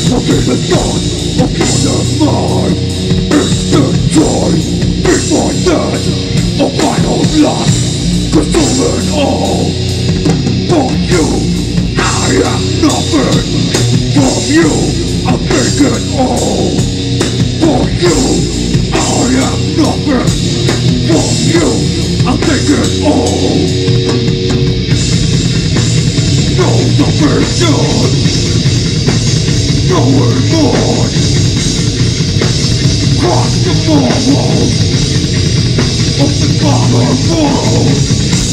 I'll be the sun upon the mind. It's the joy before death, a final lust, consuming all. For you, I am nothing. From you, I'm taking all. For you, I am nothing. From you, I'm taking all. No salvation, no remorse. Cross the walls of the father world.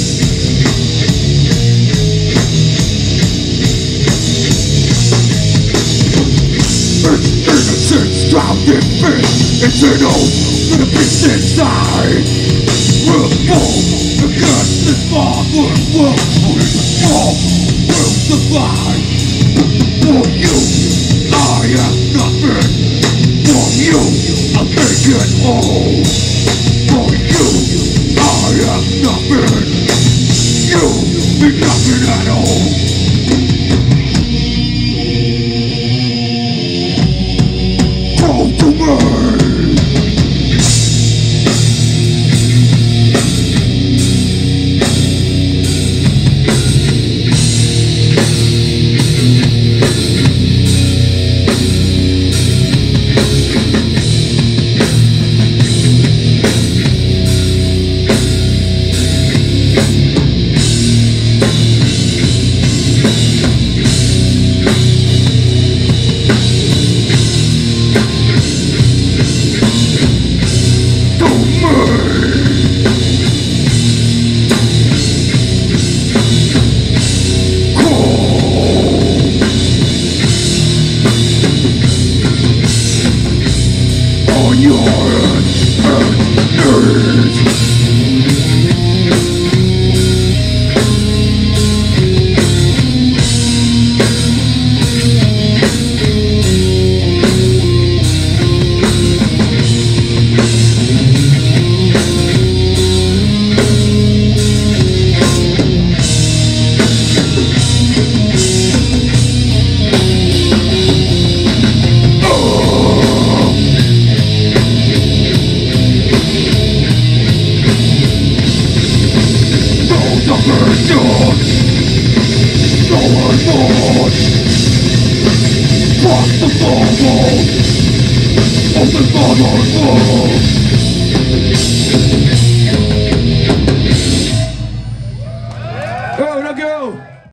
It's innocence drowned in fish. It's to the beast inside. Revolt against this father world. Only the strong will survive. For you, I am nothing. From you, I'm taking all. For you, I am nothing. You be nothing at all. Come to me. Oh, no go!